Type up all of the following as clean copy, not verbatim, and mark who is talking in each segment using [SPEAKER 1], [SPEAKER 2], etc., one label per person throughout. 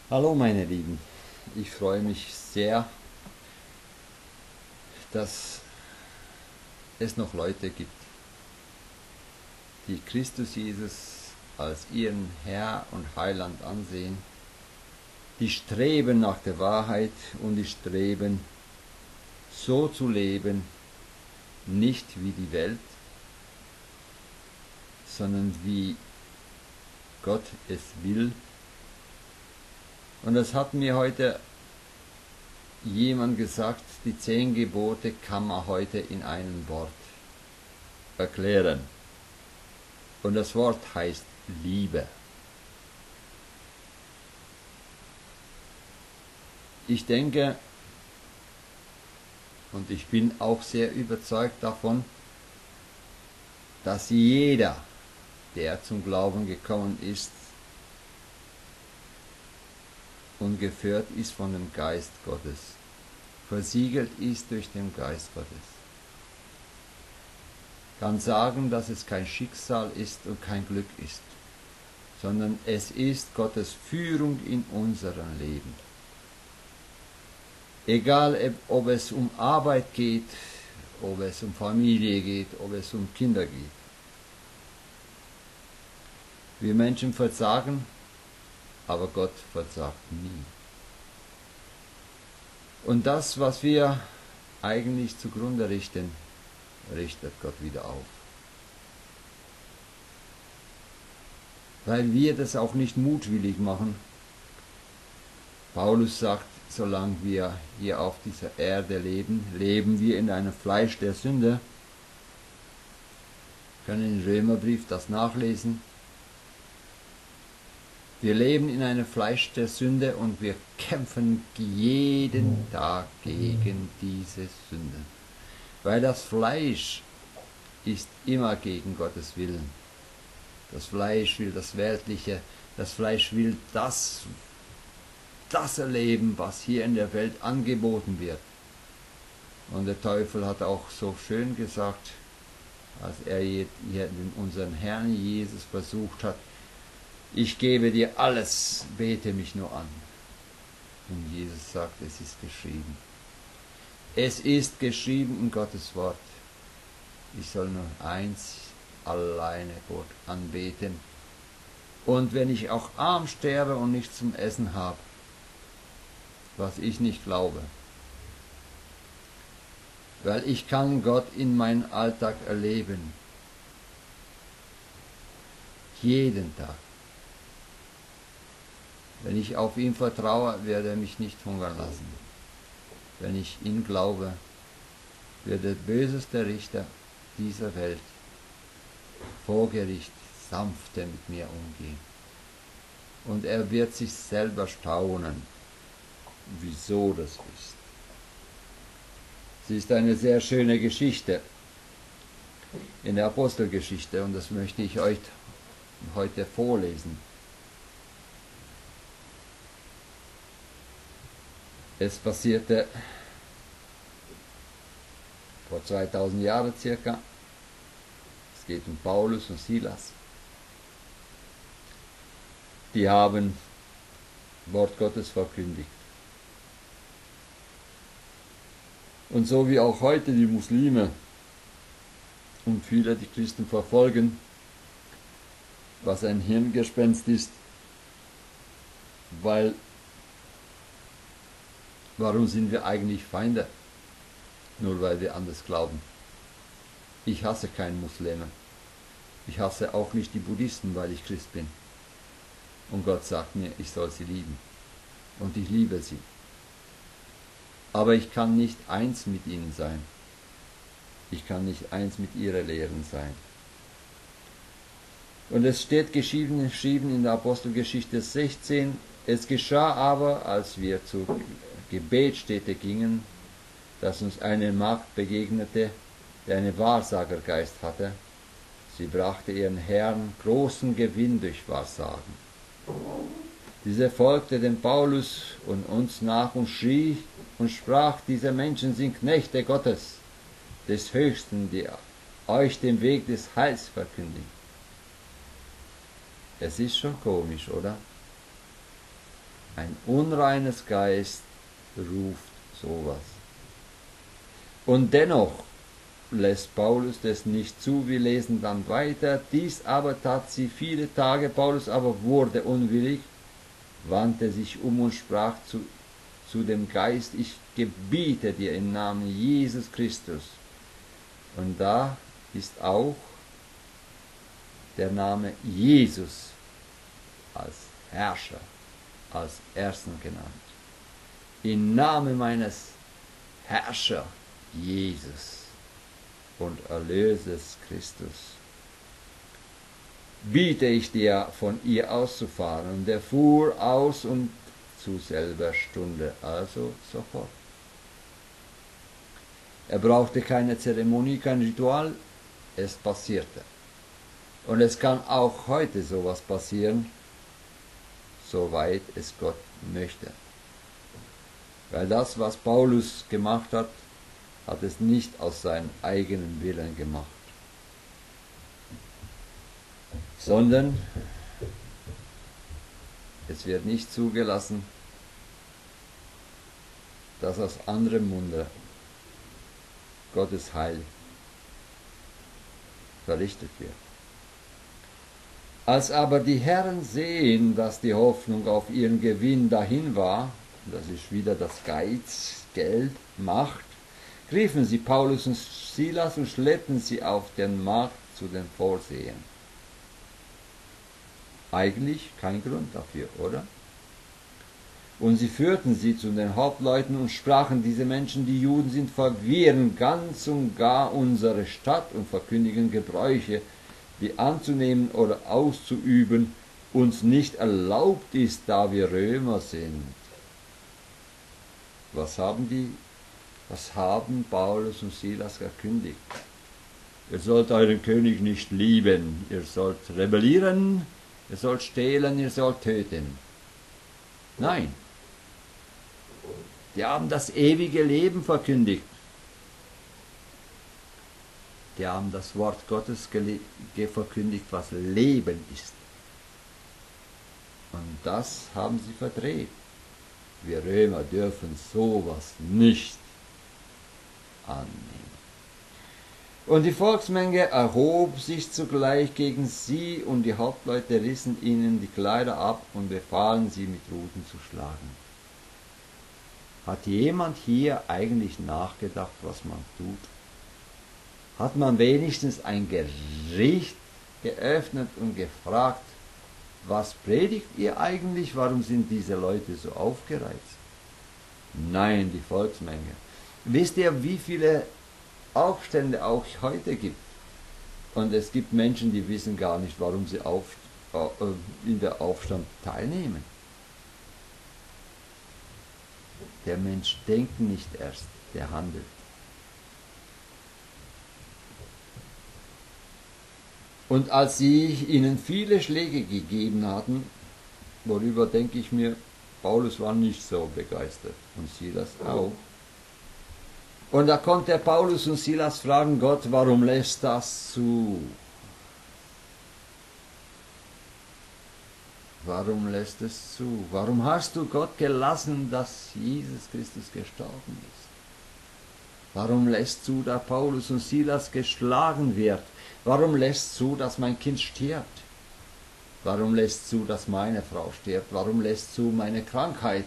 [SPEAKER 1] Hallo meine Lieben, ich freue mich sehr, dass es noch Leute gibt, die Christus Jesus als ihren Herr und Heiland ansehen, die streben nach der Wahrheit und die streben so zu leben, nicht wie die Welt, sondern wie Gott es will. Und das hat mir heute jemand gesagt, die 10 Gebote kann man heute in einem Wort erklären. Und das Wort heißt Liebe. Ich denke, und ich bin auch sehr überzeugt davon, dass jeder, der zum Glauben gekommen ist und geführt ist von dem Geist Gottes, versiegelt ist durch den Geist Gottes, kann sagen, dass es kein Schicksal ist und kein Glück ist, sondern es ist Gottes Führung in unserem Leben. Egal, ob es um Arbeit geht, ob es um Familie geht, ob es um Kinder geht. Wir Menschen versagen, aber Gott versagt nie. Und das, was wir eigentlich zugrunde richten, richtet Gott wieder auf. Weil wir das auch nicht mutwillig machen. Paulus sagt, solange wir hier auf dieser Erde leben, leben wir in einem Fleisch der Sünde. Wir können im Römerbrief das nachlesen. Wir leben in einem Fleisch der Sünde und wir kämpfen jeden Tag gegen diese Sünde. Weil das Fleisch ist immer gegen Gottes Willen. Das Fleisch will das Weltliche, das Fleisch will das erleben, was hier in der Welt angeboten wird. Und der Teufel hat auch so schön gesagt, als er unseren Herrn Jesus versucht hat, ich gebe dir alles, bete mich nur an. Und Jesus sagt, es ist geschrieben. Es ist geschrieben in Gottes Wort. Ich soll nur eins alleine Gott anbeten. Und wenn ich auch arm sterbe und nichts zum Essen habe, was ich nicht glaube, weil ich kann Gott in meinem Alltag erleben. Jeden Tag. Wenn ich auf ihn vertraue, wird er mich nicht hungern lassen. Wenn ich ihn glaube, wird der böseste Richter dieser Welt vor Gericht sanfter mit mir umgehen. Und er wird sich selber staunen, wieso das ist. Sie ist eine sehr schöne Geschichte in der Apostelgeschichte und das möchte ich euch heute vorlesen. Es passierte vor 2000 Jahren circa. Es geht um Paulus und Silas. Die haben Wort Gottes verkündigt. Und so wie auch heute die Muslime und viele die Christen verfolgen, was ein Hirngespenst ist, weil warum sind wir eigentlich Feinde? Nur weil wir anders glauben. Ich hasse keinen Muslime. Ich hasse auch nicht die Buddhisten, weil ich Christ bin. Und Gott sagt mir, ich soll sie lieben. Und ich liebe sie. Aber ich kann nicht eins mit ihnen sein. Ich kann nicht eins mit ihrer Lehren sein. Und es steht geschrieben in der Apostelgeschichte 16, es geschah aber, als wir zur Gebetsstätte gingen, dass uns eine Magd begegnete, die einen Wahrsagergeist hatte. Sie brachte ihren Herrn großen Gewinn durch Wahrsagen. Diese folgte dem Paulus und uns nach und schrie und sprach, diese Menschen sind Knechte Gottes, des Höchsten, die euch den Weg des Heils verkündigen. Es ist schon komisch, oder? Ein unreines Geist ruft sowas. Und dennoch lässt Paulus das nicht zu. Wir lesen dann weiter. Dies aber tat sie viele Tage. Paulus aber wurde unwillig, wandte sich um und sprach zu dem Geist, ich gebiete dir im Namen Jesus Christus. Und da ist auch der Name Jesus als Herrscher, als Ersten genannt. Im Namen meines Herrscher Jesus und Erlösers Christus biete ich dir, von ihr auszufahren. Und er fuhr aus und zu selber Stunde, also sofort. Er brauchte keine Zeremonie, kein Ritual, es passierte. Und es kann auch heute sowas passieren, soweit es Gott möchte. Weil das, was Paulus gemacht hat, hat es nicht aus seinem eigenen Willen gemacht, sondern es wird nicht zugelassen, dass aus anderem Munde Gottes Heil verrichtet wird. Als aber die Herren sehen, dass die Hoffnung auf ihren Gewinn dahin war, das ist wieder das Geiz, Geld, Macht, griffen sie Paulus und Silas und schleppten sie auf den Markt zu den Vorsehern. Eigentlich kein Grund dafür, oder? Und sie führten sie zu den Hauptleuten und sprachen, diese Menschen, die Juden sind, verwirren ganz und gar unsere Stadt und verkündigen Gebräuche, die anzunehmen oder auszuüben uns nicht erlaubt ist, da wir Römer sind. Was haben Paulus und Silas verkündigt? Ihr sollt euren König nicht lieben, ihr sollt rebellieren, ihr sollt stehlen, ihr sollt töten. Nein, die haben das ewige Leben verkündigt. Die haben das Wort Gottes verkündigt, was Leben ist. Und das haben sie verdreht. Wir Römer dürfen sowas nicht annehmen. Und die Volksmenge erhob sich zugleich gegen sie, und die Hauptleute rissen ihnen die Kleider ab und befahlen sie mit Ruten zu schlagen. Hat jemand hier eigentlich nachgedacht, was man tut? Hat man wenigstens ein Gericht geöffnet und gefragt, was predigt ihr eigentlich? Warum sind diese Leute so aufgereizt? Nein, die Volksmenge. Wisst ihr, wie viele Aufstände auch heute gibt? Und es gibt Menschen, die wissen gar nicht, warum sie in der Aufstand teilnehmen. Der Mensch denkt nicht erst, der handelt. Und als sie ihnen viele Schläge gegeben hatten, worüber denke ich mir, Paulus war nicht so begeistert und Silas auch. Und da konnte Paulus und Silas fragen, Gott, warum lässt das zu? Warum lässt es zu? Warum hast du Gott gelassen, dass Jesus Christus gestorben ist? Warum lässt du, dass Paulus und Silas geschlagen wird? Warum lässt zu, dass mein Kind stirbt? Warum lässt zu, dass meine Frau stirbt? Warum lässt zu meine Krankheit?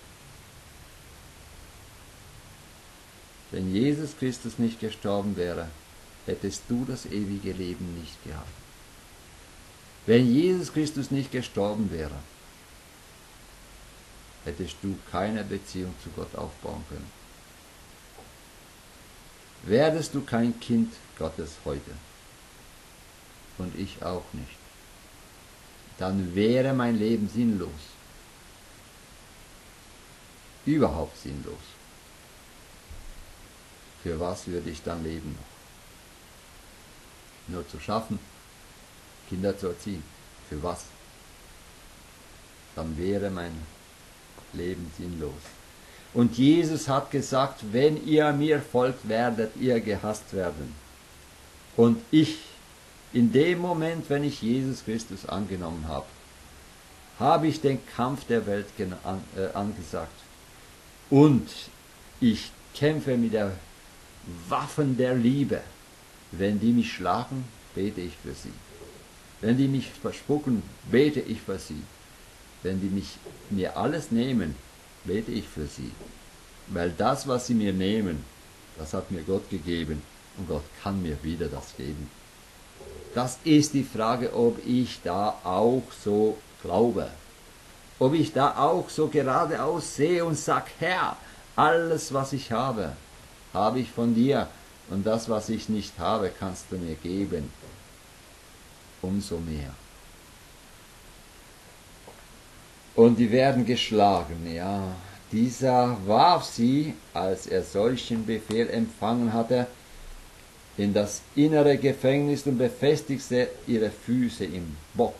[SPEAKER 1] Wenn Jesus Christus nicht gestorben wäre, hättest du das ewige Leben nicht gehabt. Wenn Jesus Christus nicht gestorben wäre, hättest du keine Beziehung zu Gott aufbauen können. Werdest du kein Kind Gottes heute, und ich auch nicht, dann wäre mein Leben sinnlos. Überhaupt sinnlos. Für was würde ich dann leben noch? Nur zu schaffen, Kinder zu erziehen. Für was? Dann wäre mein Leben sinnlos. Und Jesus hat gesagt, wenn ihr mir folgt, werdet ihr gehasst werden. Und ich, in dem Moment, wenn ich Jesus Christus angenommen habe, habe ich den Kampf der Welt angesagt. Und ich kämpfe mit der Waffen der Liebe. Wenn die mich schlagen, bete ich für sie. Wenn die mich verspucken, bete ich für sie. Wenn die mir alles nehmen, bete ich für sie. Weil das, was sie mir nehmen, das hat mir Gott gegeben und Gott kann mir wieder das geben. Das ist die Frage, ob ich da auch so glaube. Ob ich da auch so geradeaus sehe und sage, Herr, alles, was ich habe, habe ich von dir. Und das, was ich nicht habe, kannst du mir geben. Umso mehr. Und die werden geschlagen, ja. Dieser warf sie, als er solchen Befehl empfangen hatte, in das innere Gefängnis und befestigte ihre Füße im Bock.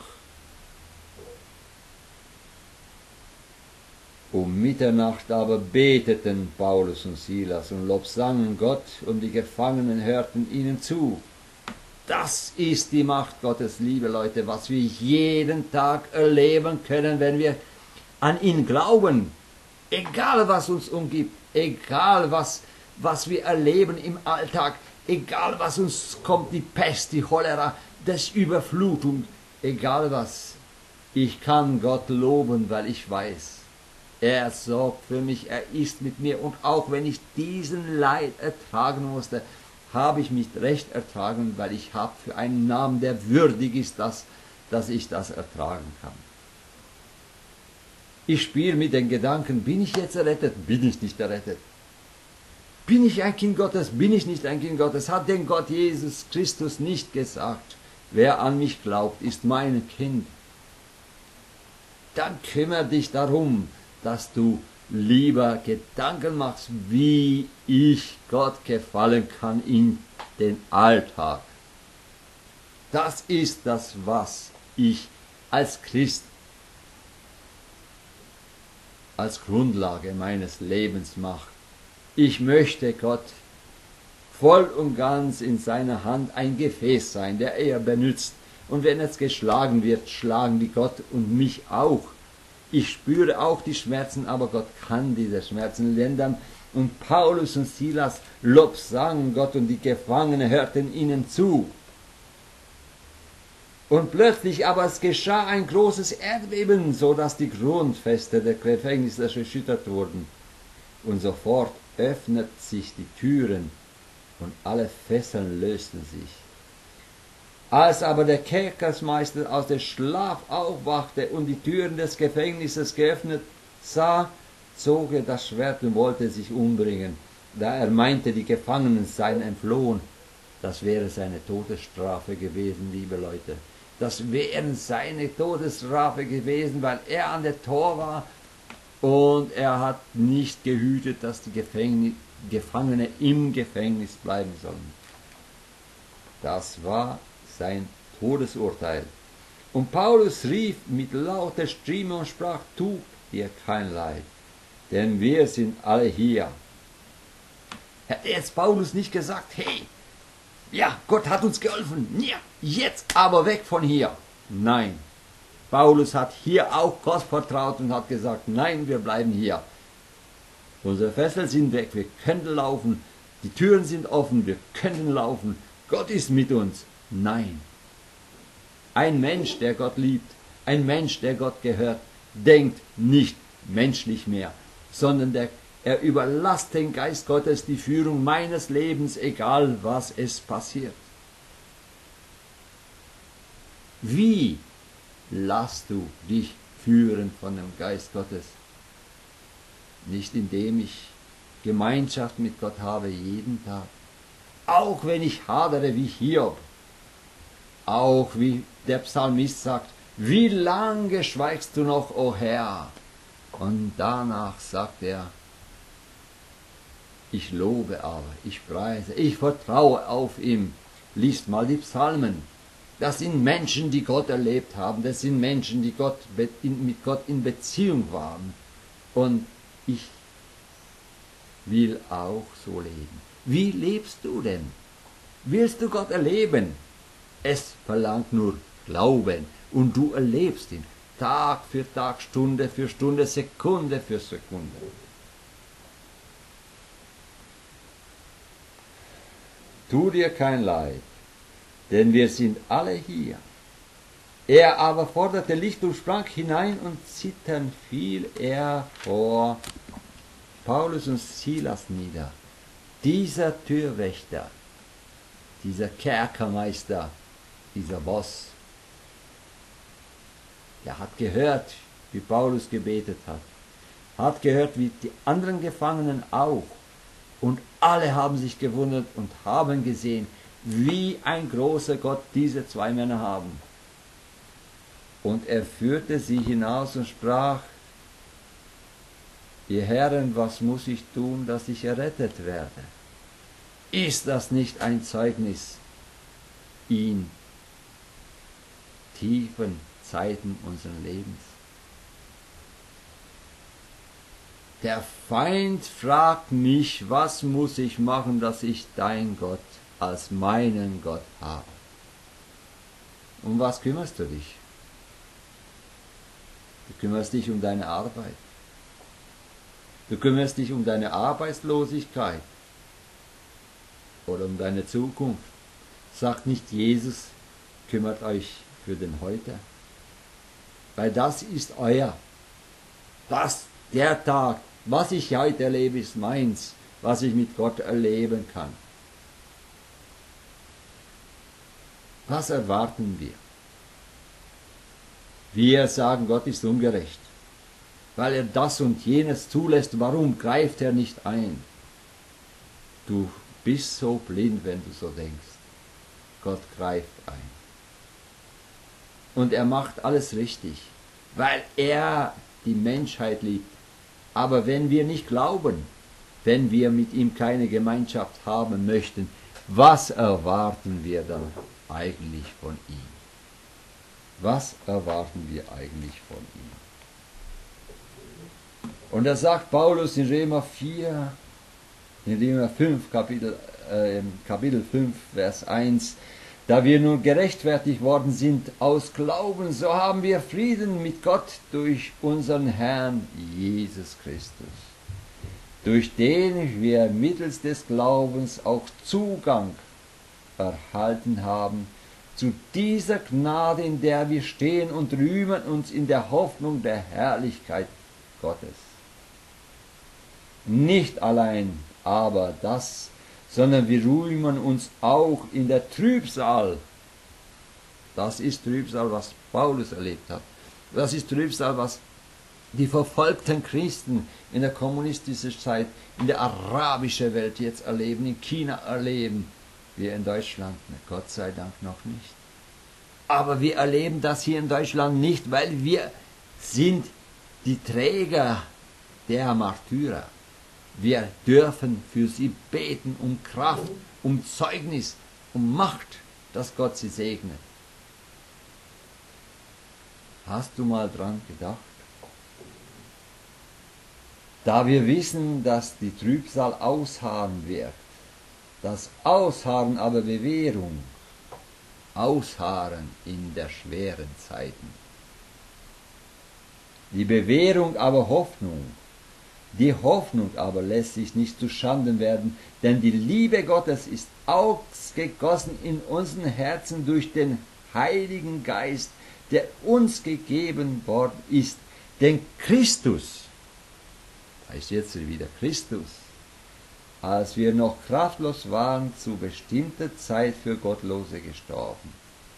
[SPEAKER 1] Um Mitternacht aber beteten Paulus und Silas und lobsangen Gott, und die Gefangenen hörten ihnen zu. Das ist die Macht Gottes, liebe Leute, was wir jeden Tag erleben können, wenn wir an ihn glauben. Egal was uns umgibt, egal was wir erleben im Alltag, egal was uns kommt, die Pest, die Cholera, das Überflutung, egal was. Ich kann Gott loben, weil ich weiß, er sorgt für mich, er ist mit mir, und auch wenn ich diesen Leid ertragen musste, habe ich mich recht ertragen, weil ich habe für einen Namen, der würdig ist, dass ich das ertragen kann. Ich spiele mit den Gedanken, bin ich jetzt errettet? Bin ich nicht errettet? Bin ich ein Kind Gottes? Bin ich nicht ein Kind Gottes? Hat denn Gott Jesus Christus nicht gesagt, wer an mich glaubt, ist mein Kind? Dann kümmere dich darum, dass du lieber Gedanken machst, wie ich Gott gefallen kann in den Alltag. Das ist das, was ich als Christ als Grundlage meines Lebens mache. Ich möchte Gott voll und ganz in seiner Hand ein Gefäß sein, der er benutzt. Und wenn es geschlagen wird, schlagen die Gott und mich auch. Ich spüre auch die Schmerzen, aber Gott kann diese Schmerzen lindern. Und Paulus und Silas lobsangen Gott, und die Gefangenen hörten ihnen zu. Und plötzlich aber es geschah ein großes Erdbeben, so dass die Grundfeste der Gefängnisse erschüttert wurden. Und sofort öffneten sich die Türen und alle Fesseln lösten sich. Als aber der Kerkersmeister aus dem Schlaf aufwachte und die Türen des Gefängnisses geöffnet sah, zog er das Schwert und wollte sich umbringen, da er meinte, die Gefangenen seien entflohen. Das wäre seine Todesstrafe gewesen, liebe Leute. Das wäre seine Todesstrafe gewesen, weil er an der Tor war und er hat nicht gehütet, dass die Gefangene im Gefängnis bleiben sollen. Das war sein Todesurteil. Und Paulus rief mit lauter Stimme und sprach, tu dir kein Leid, denn wir sind alle hier. Hätte jetzt Paulus nicht gesagt, hey, ja, Gott hat uns geholfen, ja, jetzt aber weg von hier. Nein, Paulus hat hier auch Gott vertraut und hat gesagt, nein, wir bleiben hier. Unsere Fesseln sind weg, wir können laufen, die Türen sind offen, wir können laufen, Gott ist mit uns. Nein. Ein Mensch, der Gott liebt, ein Mensch, der Gott gehört, denkt nicht menschlich mehr, sondern er überlässt den Geist Gottes die Führung meines Lebens, egal was es passiert. Wie lässt du dich führen von dem Geist Gottes? Nicht indem ich Gemeinschaft mit Gott habe jeden Tag. Auch wenn ich hadere wie Hiob. Auch wie der Psalmist sagt, wie lange schweigst du noch, o Herr? Und danach sagt er, ich lobe aber, ich preise, ich vertraue auf ihn. Liest mal die Psalmen. Das sind Menschen, die Gott erlebt haben. Das sind Menschen, die mit Gott in Beziehung waren. Und ich will auch so leben. Wie lebst du denn? Willst du Gott erleben? Es verlangt nur Glauben und du erlebst ihn. Tag für Tag, Stunde für Stunde, Sekunde für Sekunde. Tu dir kein Leid, denn wir sind alle hier. Er aber forderte Licht und sprang hinein, und zitternd fiel er vor Paulus und Silas nieder. Dieser Türwächter, dieser Kerkermeister, dieser Boss, der hat gehört, wie Paulus gebetet hat gehört, wie die anderen Gefangenen auch. Und alle haben sich gewundert und haben gesehen, wie ein großer Gott diese zwei Männer haben. Und er führte sie hinaus und sprach: Ihr Herren, was muss ich tun, dass ich errettet werde? Ist das nicht ein Zeugnis in tiefen Zeiten unseres Lebens? Der Feind fragt mich, was muss ich machen, dass ich dein Gott als meinen Gott habe? Um was kümmerst du dich? Du kümmerst dich um deine Arbeit. Du kümmerst dich um deine Arbeitslosigkeit oder um deine Zukunft. Sagt nicht Jesus, kümmert euch für den Heute. Weil das ist euer. Der Tag, was ich heute erlebe, ist meins, was ich mit Gott erleben kann. Was erwarten wir? Wir sagen, Gott ist ungerecht, weil er das und jenes zulässt. Warum greift er nicht ein? Du bist so blind, wenn du so denkst. Gott greift ein. Und er macht alles richtig, weil er die Menschheit liebt. Aber wenn wir nicht glauben, wenn wir mit ihm keine Gemeinschaft haben möchten, was erwarten wir dann eigentlich von ihm? Was erwarten wir eigentlich von ihm? Und da sagt Paulus in Römer 5, Kapitel 5, Vers 1, da wir nun gerechtfertigt worden sind aus Glauben, so haben wir Frieden mit Gott durch unseren Herrn Jesus Christus, durch den wir mittels des Glaubens auch Zugang erhalten haben zu dieser Gnade, in der wir stehen, und rühmen uns in der Hoffnung der Herrlichkeit Gottes. Nicht allein aber das, sondern wir rühmen uns auch in der Trübsal. Das ist Trübsal, was Paulus erlebt hat. Das ist Trübsal, was die verfolgten Christen in der kommunistischen Zeit, in der arabischen Welt jetzt erleben, in China erleben. Wir in Deutschland, Gott sei Dank noch nicht. Aber wir erleben das hier in Deutschland nicht, weil wir sind die Träger der Märtyrer. Wir dürfen für sie beten, um Kraft, um Zeugnis, um Macht, dass Gott sie segnet. Hast du mal dran gedacht? Da wir wissen, dass die Trübsal ausharren wird, das Ausharren aber Bewährung, Ausharren in der schweren Zeiten. Die Bewährung aber Hoffnung. Die Hoffnung aber lässt sich nicht zu Schanden werden, denn die Liebe Gottes ist ausgegossen in unseren Herzen durch den Heiligen Geist, der uns gegeben worden ist. Denn Christus, heißt jetzt wieder Christus, als wir noch kraftlos waren, zu bestimmter Zeit für Gottlose gestorben.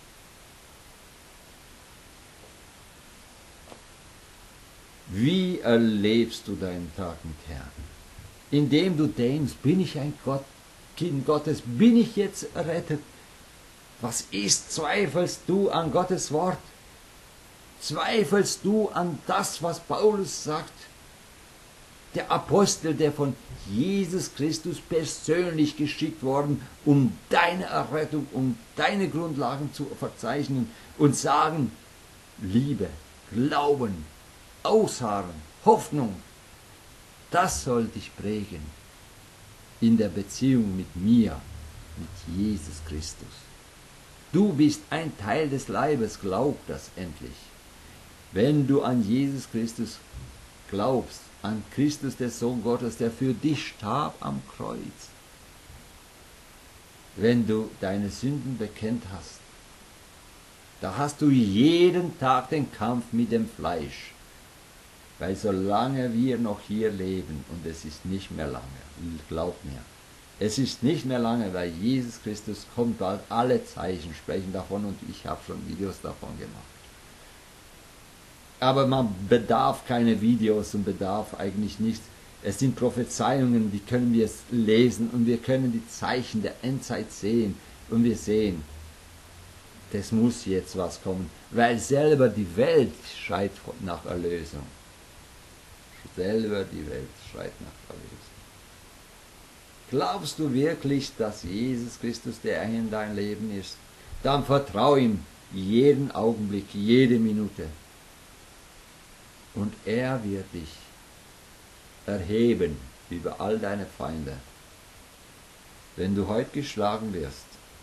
[SPEAKER 1] Wie erlebst du deinen Tag mit Herrn? Indem du denkst, bin ich ein Kind Gottes, bin ich jetzt errettet? Was ist? Zweifelst du an Gottes Wort? Zweifelst du an das, was Paulus sagt? Der Apostel, der von Jesus Christus persönlich geschickt worden, um deine Errettung, um deine Grundlagen zu verzeichnen und sagen, Liebe, Glauben, Ausharren, Hoffnung, das soll dich prägen in der Beziehung mit mir, mit Jesus Christus. Du bist ein Teil des Leibes, glaub das endlich. Wenn du an Jesus Christus glaubst, an Christus, der Sohn Gottes, der für dich starb am Kreuz, wenn du deine Sünden bekennt hast, da hast du jeden Tag den Kampf mit dem Fleisch. Weil solange wir noch hier leben, und es ist nicht mehr lange, glaub mir, es ist nicht mehr lange, weil Jesus Christus kommt bald, alle Zeichen sprechen davon und ich habe schon Videos davon gemacht. Aber man bedarf keine Videos und bedarf eigentlich nichts. Es sind Prophezeiungen, die können wir lesen und wir können die Zeichen der Endzeit sehen und wir sehen, das muss jetzt was kommen, weil selber die Welt schreit nach Erlösung. Selber die Welt schreit nach Erlösung. Glaubst du wirklich, dass Jesus Christus der Herr in dein Leben ist? Dann vertrau ihm jeden Augenblick, jede Minute. Und er wird dich erheben über all deine Feinde. Wenn du heute geschlagen wirst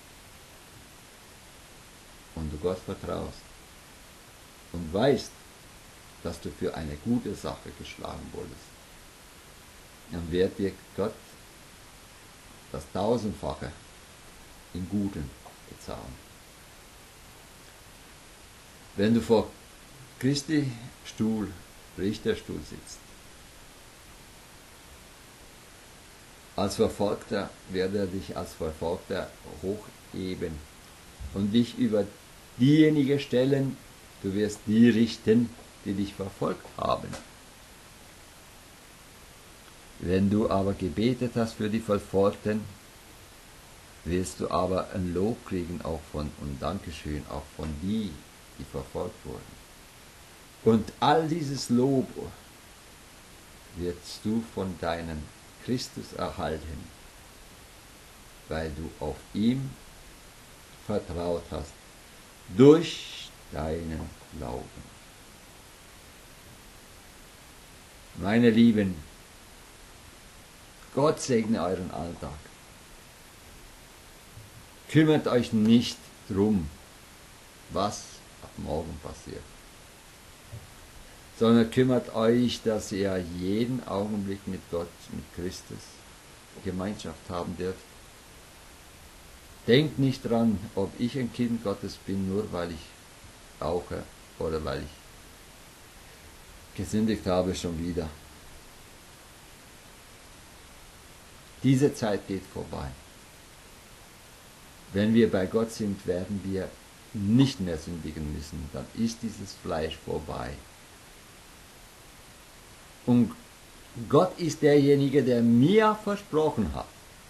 [SPEAKER 1] und du Gott vertraust und weißt, dass du für eine gute Sache geschlagen wurdest, dann wird dir Gott das Tausendfache in Guten bezahlen. Wenn du vor Christi Stuhl, Richterstuhl sitzt, als Verfolgter wird er dich als Verfolgter hochheben und dich über diejenigen stellen, du wirst die richten, die dich verfolgt haben. Wenn du aber gebetet hast für die Verfolgten, wirst du aber ein Lob kriegen auch von, und Dankeschön auch von die verfolgt wurden. Und all dieses Lob wirst du von deinem Christus erhalten, weil du auf ihm vertraut hast, durch deinen Glauben. Meine Lieben, Gott segne euren Alltag. Kümmert euch nicht drum, was ab morgen passiert, sondern kümmert euch, dass ihr jeden Augenblick mit Gott, mit Christus Gemeinschaft haben dürft. Denkt nicht dran, ob ich ein Kind Gottes bin, nur weil ich rauche oder weil ich gesündigt habe schon wieder. Diese Zeit geht vorbei. Wenn wir bei Gott sind, werden wir nicht mehr sündigen müssen. Dann ist dieses Fleisch vorbei. Und Gott ist derjenige, der mir versprochen hat,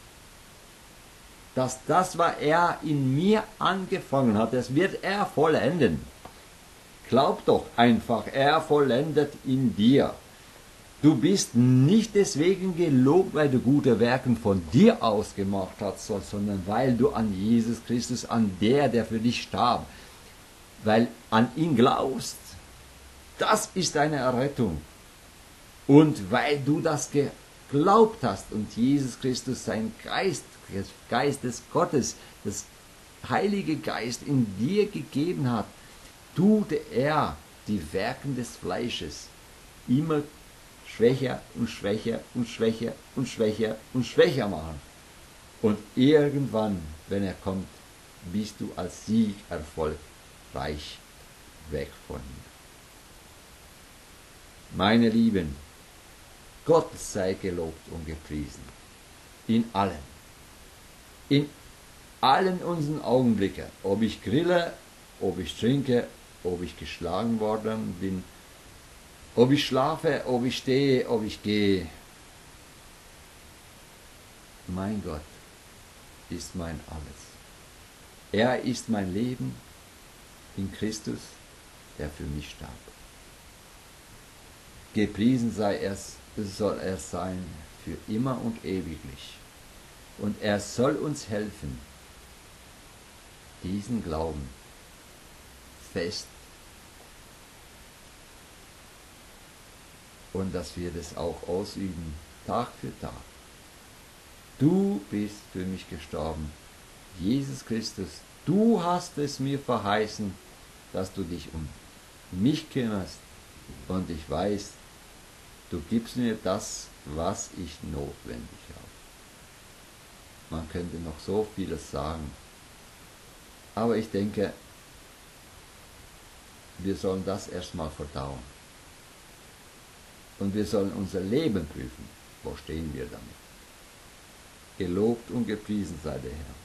[SPEAKER 1] dass das, was er in mir angefangen hat, das wird er vollenden. Glaub doch einfach, er vollendet in dir. Du bist nicht deswegen gelobt, weil du gute Werke von dir aus gemacht hast, sondern weil du an Jesus Christus, an der für dich starb, weil an ihn glaubst. Das ist deine Errettung. Und weil du das geglaubt hast und Jesus Christus, sein Geist, des Geistes Gottes, das Heilige Geist in dir gegeben hat, tut er die Werken des Fleisches immer schwächer und schwächer und schwächer und schwächer und schwächer machen. Und irgendwann, wenn er kommt, bist du als Sieg erfolgreich weg von ihm. Meine Lieben, Gott sei gelobt und gepriesen. In allem. In allen unseren Augenblicken. Ob ich grille, ob ich trinke, ob ich geschlagen worden bin, ob ich schlafe, ob ich stehe, ob ich gehe. Mein Gott ist mein alles. Er ist mein Leben in Christus, der für mich starb. Gepriesen sei er, soll er sein für immer und ewiglich. Und er soll uns helfen, diesen Glauben fest und dass wir das auch ausüben, Tag für Tag. Du bist für mich gestorben, Jesus Christus, du hast es mir verheißen, dass du dich um mich kümmerst und ich weiß, du gibst mir das, was ich notwendig habe. Man könnte noch so vieles sagen, aber ich denke, wir sollen das erstmal verdauen. Und wir sollen unser Leben prüfen. Wo stehen wir damit? Gelobt und gepriesen sei der Herr.